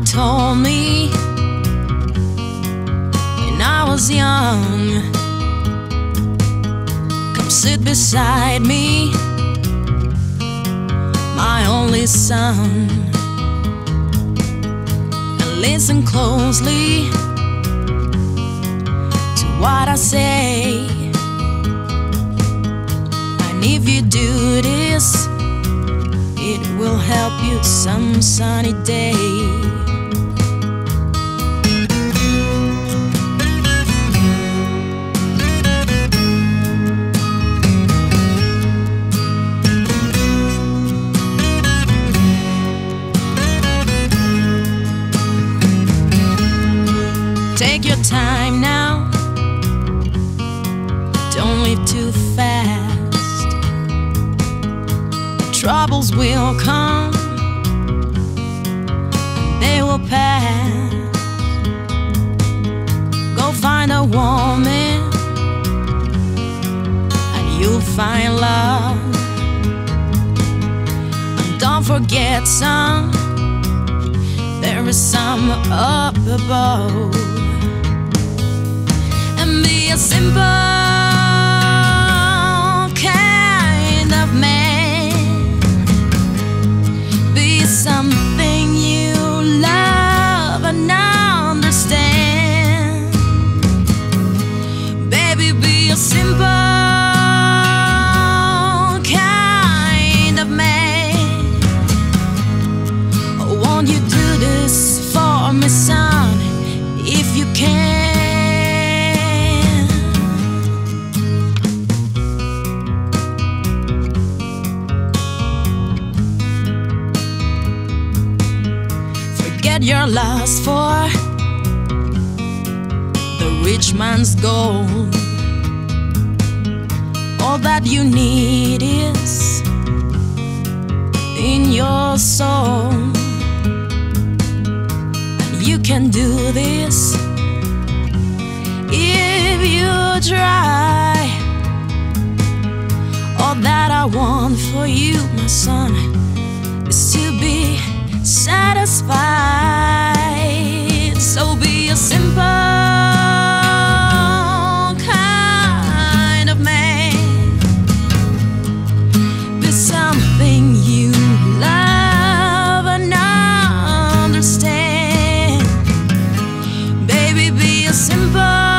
told me when I was young, come sit beside me, my only son, and listen closely to what I say. And if you do this, it will help you some sunny day. Take your time now, don't live too fast. Troubles will come, and they will pass. Go find a woman, and you'll find love. And don't forget, son, there is some up above. And be a simple kind of man, be something you love and understand. Baby, be a simple kind of man. Won't you do this for me, son, if you can? Your lust for the rich man's gold. All that you need is in your soul. And you can do this if you try. All that I want for you, my son, is to be satisfied. So be a simple kind of man, be something you love and understand. Baby, be a simple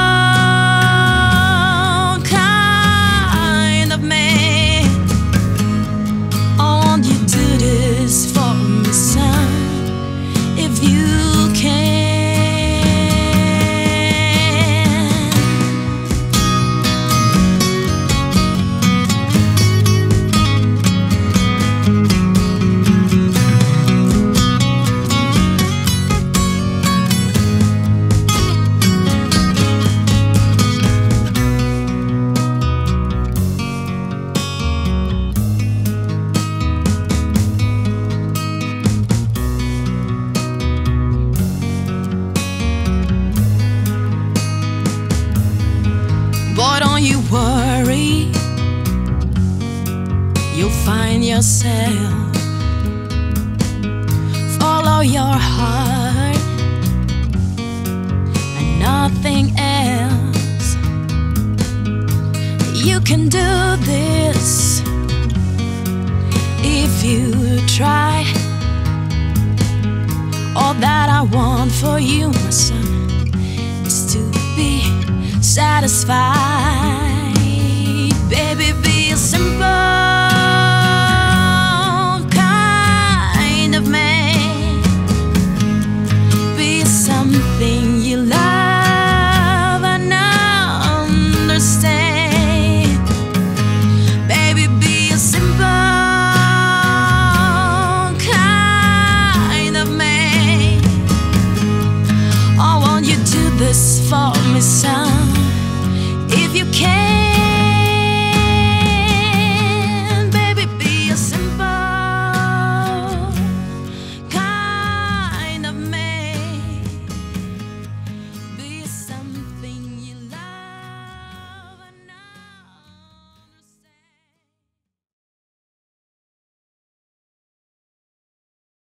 kind of man. I want you to do this for me, son, if you can. Boy, don't you worry, you'll find yourself. Follow your heart and nothing else. You can do this if you try. All that I want for you, my son, is to be satisfied.